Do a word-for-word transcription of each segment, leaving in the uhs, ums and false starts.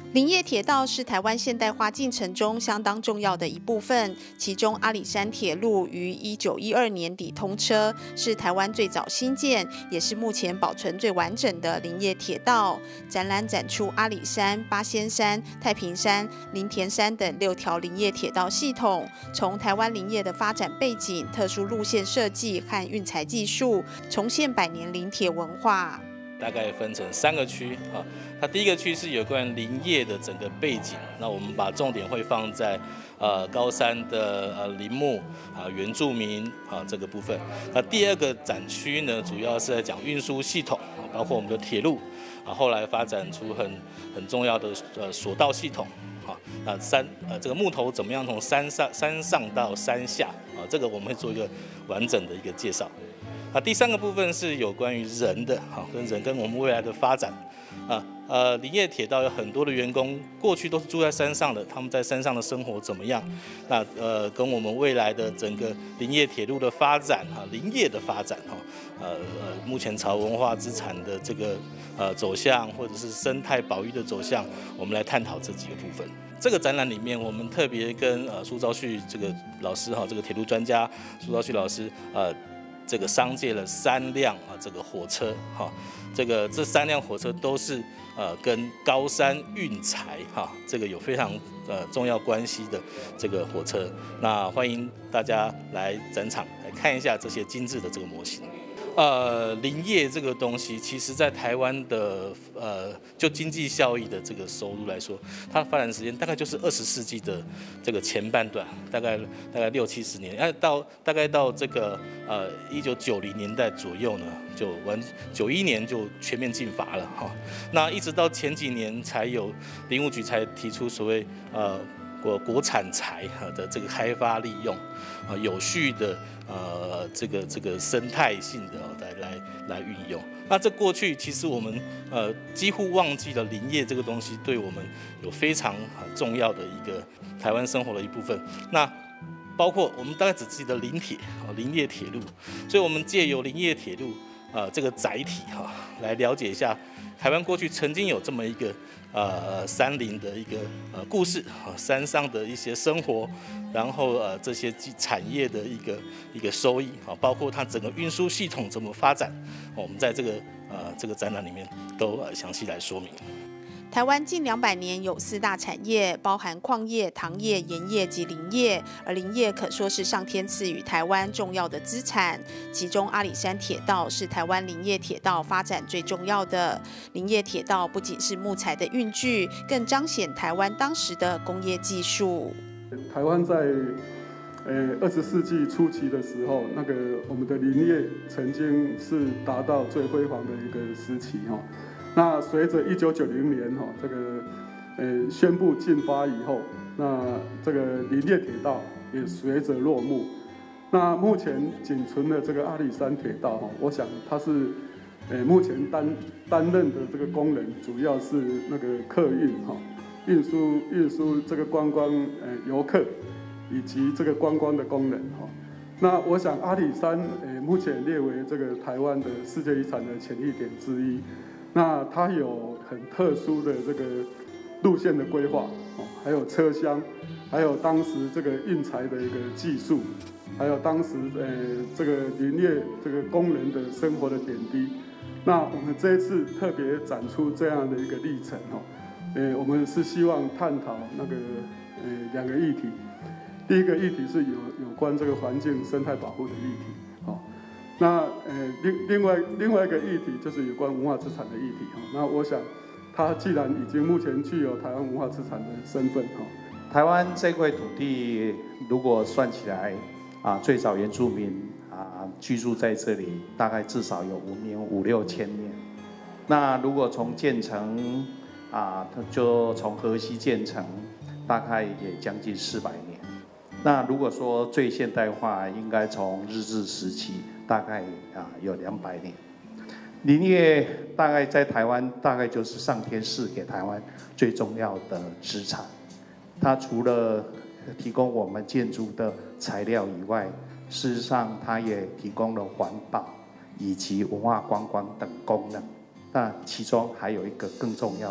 林业铁道是台湾现代化进程中相当重要的一部分，其中阿里山铁路于一九一二年底通车，是台湾最早新建，也是目前保存最完整的林业铁道。展览展出阿里山、八仙山、太平山、林田山等六条林业铁道系统，从台湾林业的发展背景、特殊路线设计和运材技术，重现百年林铁文化。 大概分成三个区啊，它第一个区是有关林业的整个背景，那我们把重点会放在呃高山的呃林木啊原住民啊这个部分。那第二个展区呢，主要是在讲运输系统，包括我们的铁路啊，后来发展出很很重要的呃索道系统啊，那山呃这个木头怎么样从山上山上到山下啊，这个我们会做一个完整的一个介绍。啊，第三个部分是有关于人的，哈，跟人跟我们未来的发展，啊，呃，林业铁道有很多的员工，过去都是住在山上的，他们在山上的生活怎么样？那呃，跟我们未来的整个林业铁路的发展，哈，林业的发展，哈，呃呃，目前朝文化资产的这个呃走向，或者是生态保育的走向，我们来探讨这几个部分。这个展览里面，我们特别跟呃苏昭旭这个老师哈，这个铁路专家苏昭旭老师，呃。这个商借了三辆啊，这个火车哈，这个这三辆火车都是呃跟高山运材哈，这个有非常呃重要关系的这个火车。那欢迎大家来展场来看一下这些精致的这个模型。呃，林业这个东西，其实在台湾的呃，就经济效益的这个收入来说，它发展时间大概就是二十世纪的这个前半段，大概大概六七十年，哎，到大概到这个呃一九九零年代左右呢，就完九一年就全面禁伐了哈。那一直到前几年才有林务局才提出所谓呃。国国产材的这个开发利用，啊，有序的呃这个这个生态性的来来来运用。那这过去其实我们呃几乎忘记了林业这个东西对我们有非常重要的一个台湾生活的一部分。那包括我们大概只记得林铁啊林业铁路，所以我们借由林业铁路啊、呃、这个载体哈、啊、来了解一下台湾过去曾经有这么一个。呃，山林的一个呃故事啊，山上的一些生活，然后呃这些产业的一个一个收益啊，包括它整个运输系统怎么发展，我们在这个呃这个展览里面都呃详细来说明。 台湾近两百年有四大产业，包含矿业、糖业、盐业及林业，而林业可说是上天赐予台湾重要的资产。其中阿里山铁道是台湾林业铁道发展最重要的。林业铁道不仅是木材的运具，更彰显台湾当时的工业技术。 台湾在呃二十世纪初期的时候，那个我们的林业曾经是达到最辉煌的一个时期哈。那随着一九九零年哈这个呃宣布禁发以后，那这个林业铁道也随着落幕。那目前仅存的这个阿里山铁道哈，我想它是呃目前担担任的这个功能主要是那个客运哈，运输运输这个观光呃游客以及这个观光的功能哈。那我想阿里山呃目前列为这个台湾的世界遗产的潜力点之一。那它有很特殊的这个路线的规划，哦，还有车厢，还有当时这个运材的一个技术，还有当时呃这个林业这个工人的生活的点滴。那我们这一次特别展出这样的一个历程，哦，呃，我们是希望探讨那个呃两个议题。第一个议题是有有关这个环境生态保护的议题。那呃另另外另外一个议题就是有关文化资产的议题哈。那我想，它既然已经目前具有台湾文化资产的身份哈， 台湾这块土地如果算起来啊，最早原住民啊居住在这里，大概至少有五年五六千年。那如果从建成啊，就从河西建成，大概也将近四百年。那如果说最现代化，应该从日治时期。大概啊有两百年，林业大概在台湾大概就是上天赐给台湾最重要的资产。它除了提供我们建筑的材料以外，事实上它也提供了环保以及文化观光等功能。那其中还有一个更重要的，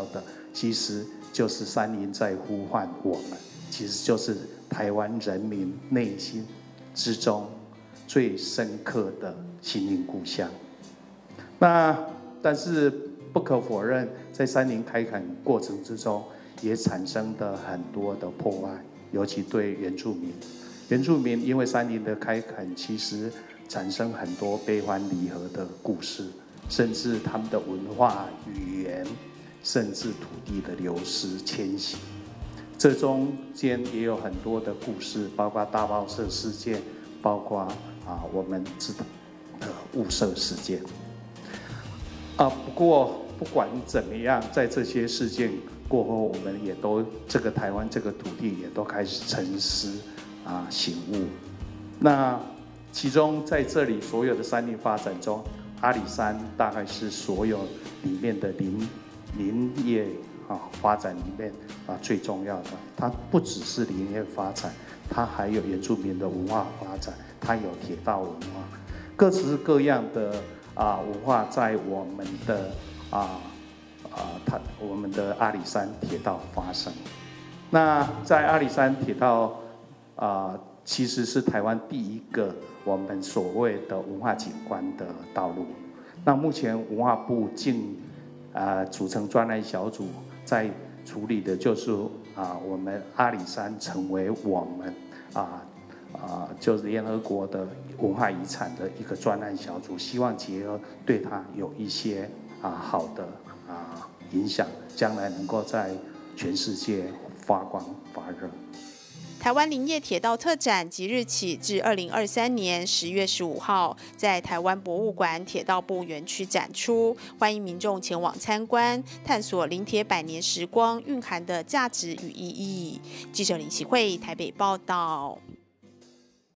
其实就是山林在呼唤我们，其实就是台湾人民内心之中最深刻的心灵故乡。那但是不可否认，在山林开垦过程之中，也产生了很多的破坏，尤其对原住民。原住民因为山林的开垦，其实产生很多悲欢离合的故事，甚至他们的文化、语言，甚至土地的流失、迁徙。这中间也有很多的故事，包括大爆社事件，包括啊我们知道的雾社事件。啊，不过不管怎么样，在这些事件过后，我们也都这个台湾这个土地也都开始沉思啊醒悟。那其中在这里所有的山林发展中，阿里山大概是所有里面的林林业啊发展里面啊最重要的。它不只是林业发展，它还有原住民的文化发展，它有铁道文化，各式各样的啊文化在我们的啊啊它我们的阿里山铁道发生。那在阿里山铁道啊，其实是台湾第一个我们所谓的文化景观的道路。那目前文化部竟啊组成专案小组，在处理的就是啊我们阿里山成为我们啊啊就是联合国的文化遗产的一个专案小组，希望结合对它有一些啊好的啊影响，将来能够在全世界发光发热。 台湾林业铁道特展即日起至二零二三年十月十五号，在台湾博物馆铁道部园区展出，欢迎民众前往参观，探索林铁百年时光蕴含的价值与意义。记者林喜慧台北报道。